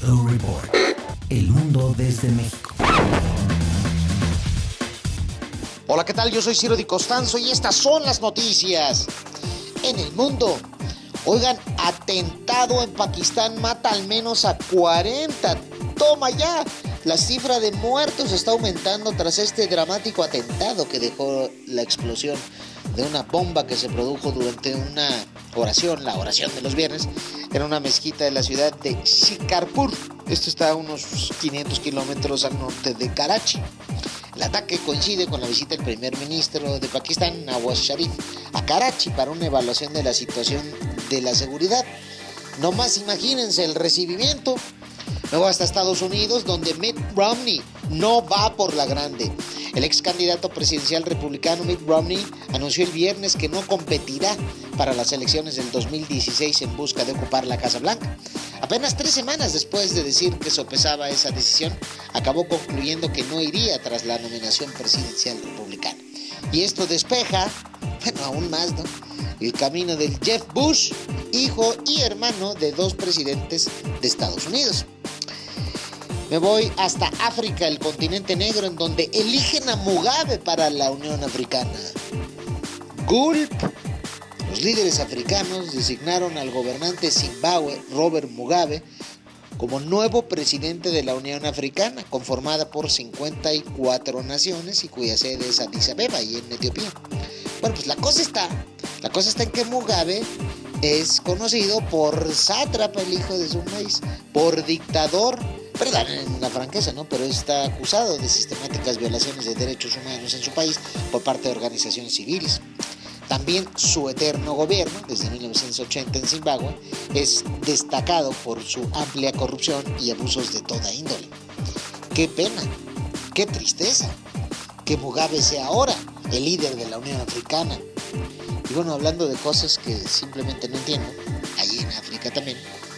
El Report. El mundo desde México. Hola, ¿qué tal? Yo soy Ciro Di Costanzo y estas son las noticias en el mundo. Oigan, atentado en Pakistán mata al menos a 40. ¡Toma ya! La cifra de muertos está aumentando tras este dramático atentado que dejó la explosión de una bomba que se produjo durante una oración, la oración de los viernes, en una mezquita de la ciudad de Shikarpur. Esto está a unos 500 kilómetros al norte de Karachi. El ataque coincide con la visita del primer ministro de Pakistán, Nawaz Sharif, a Karachi para una evaluación de la situación de la seguridad. No más imagínense el recibimiento. Luego hasta Estados Unidos, donde Mitt Romney no va por la grande. El ex candidato presidencial republicano Mitt Romney anunció el viernes que no competirá para las elecciones del 2016 en busca de ocupar la Casa Blanca. Apenas 3 semanas después de decir que sopesaba esa decisión, acabó concluyendo que no iría tras la nominación presidencial republicana. Y esto despeja, aún más, ¿no?, el camino del Jeb Bush, hijo y hermano de 2 presidentes de Estados Unidos. Me voy hasta África, el continente negro, en donde eligen a Mugabe para la Unión Africana. Gulp. Los líderes africanos designaron al gobernante Zimbabue, Robert Mugabe, como nuevo presidente de la Unión Africana, conformada por 54 naciones y cuya sede es Addis Abeba, y en Etiopía. Bueno, pues la cosa está en que Mugabe es conocido por sátrapa, el hijo de su maíz, por dictador, perdón la franqueza, ¿no?, pero está acusado de sistemáticas violaciones de derechos humanos en su país por parte de organizaciones civiles. También su eterno gobierno, desde 1980 en Zimbabue, es destacado por su amplia corrupción y abusos de toda índole. ¡Qué pena! ¡Qué tristeza! Que Mugabe sea ahora el líder de la Unión Africana. Y bueno, hablando de cosas que simplemente no entiendo, allí en África también,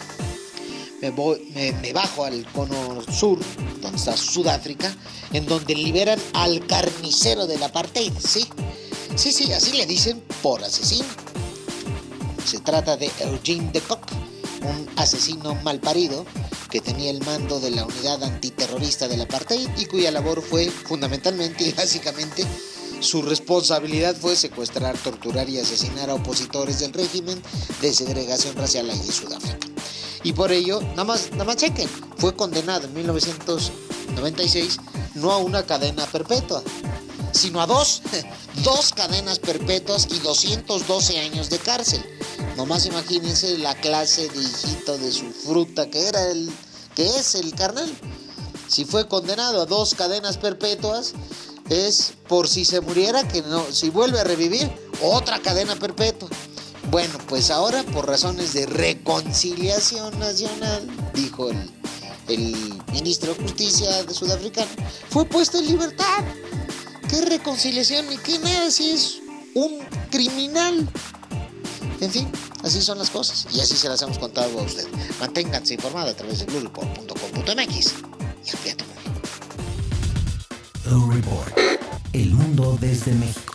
me bajo al cono sur, donde está Sudáfrica, en donde liberan al carnicero del apartheid, ¿sí? Sí, así le dicen, por asesino. Se trata de Eugene de Kock, un asesino malparido que tenía el mando de la unidad antiterrorista del apartheid y cuya labor fue fundamentalmente y básicamente su responsabilidad fue secuestrar, torturar y asesinar a opositores del régimen de segregación racial allí en Sudáfrica. Y por ello, nada más chequen, fue condenado en 1996 no a una cadena perpetua, sino a dos cadenas perpetuas y 212 años de cárcel. Nomás imagínense la clase de hijito de su fruta que es el carnal. Si fue condenado a 2 cadenas perpetuas, es por si se muriera, que no, si vuelve a revivir, otra cadena perpetua. Bueno, pues ahora, por razones de reconciliación nacional, dijo el ministro de Justicia de Sudafricano, fue puesto en libertad. ¿Qué reconciliación ni qué nada si es un criminal? En fin, así son las cosas y así se las hemos contado a usted. Manténganse informados a través de bluereport.com.mx y amplía tu mundo. El Report. El mundo desde México.